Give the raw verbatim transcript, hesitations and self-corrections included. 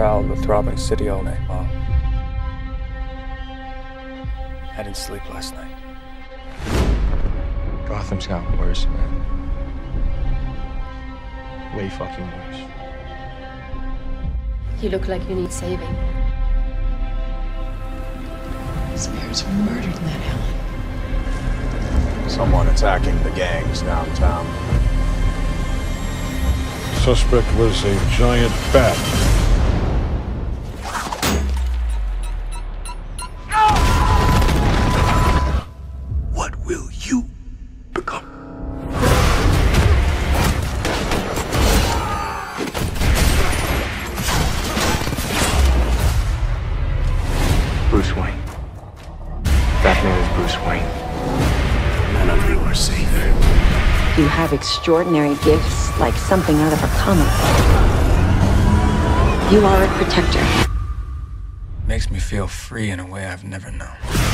prowled the throbbing city all night long. I didn't sleep last night. Gotham's gotten worse, man. Way fucking worse. You look like you need saving. His parents were murdered in that alley. Someone attacking the gangs downtown. Suspect was a giant bat. What will you become? Bruce Wayne. Batman is Bruce Wayne. None of you are safe. You have extraordinary gifts, like something out of a comic. You are a protector. Makes me feel free in a way I've never known.